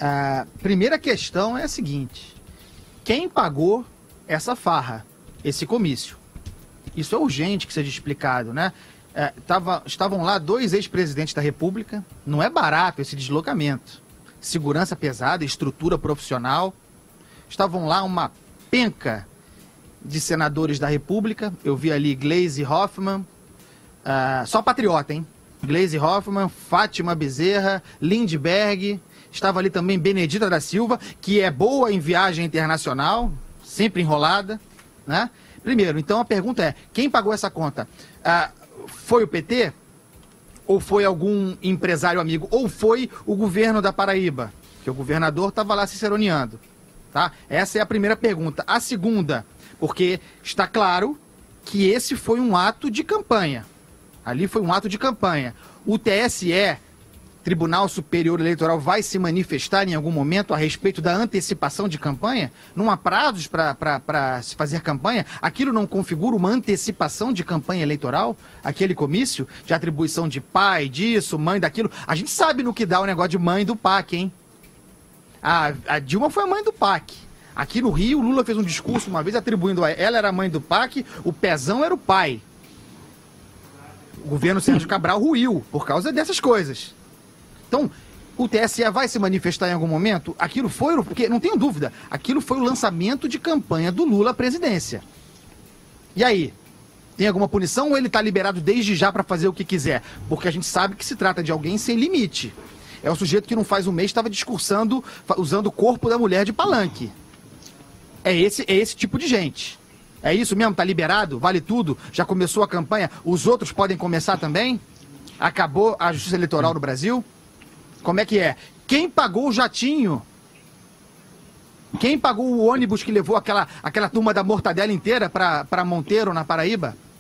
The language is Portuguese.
A primeira questão é a seguinte: quem pagou essa farra, esse comício? Isso é urgente que seja explicado, né? Estavam lá 2 ex-presidentes da República, não é barato esse deslocamento. Segurança pesada, estrutura profissional. Estavam lá uma penca de senadores da República. Eu vi ali Gleisi Hoffmann, só patriota, hein? Gleisi Hoffmann, Fátima Bezerra, Lindbergh. Estava ali também Benedita da Silva, que é boa em viagem internacional, sempre enrolada, né? Primeiro, então a pergunta é, quem pagou essa conta? Foi o PT? Ou foi algum empresário amigo? Ou foi o governo da Paraíba? Que o governador estava lá ciceroneando, tá? Essa é a primeira pergunta. A segunda, porque está claro que esse foi um ato de campanha. Ali foi um ato de campanha. O TSE, Tribunal Superior Eleitoral, vai se manifestar em algum momento a respeito da antecipação de campanha? Não há prazos para se fazer campanha? Aquilo não configura uma antecipação de campanha eleitoral? Aquele comício de atribuição de pai, disso, mãe, daquilo? A gente sabe no que dá o negócio de mãe do PAC, hein? A Dilma foi a mãe do PAC. Aqui no Rio, o Lula fez um discurso uma vez atribuindo a ela era a mãe do PAC, o Pezão era o pai. O governo Sérgio Cabral ruiu por causa dessas coisas. Então, o TSE vai se manifestar em algum momento? Aquilo foi, porque não tenho dúvida, aquilo foi o lançamento de campanha do Lula à presidência. E aí? Tem alguma punição ou ele está liberado desde já para fazer o que quiser? Porque a gente sabe que se trata de alguém sem limite. É o sujeito que não faz um mês estava discursando, usando o corpo da mulher de palanque. É esse tipo de gente. É isso mesmo? Tá liberado? Vale tudo? Já começou a campanha? Os outros podem começar também? Acabou a justiça eleitoral no Brasil? Como é que é? Quem pagou o jatinho? Quem pagou o ônibus que levou aquela turma da mortadela inteira para Monteiro, na Paraíba?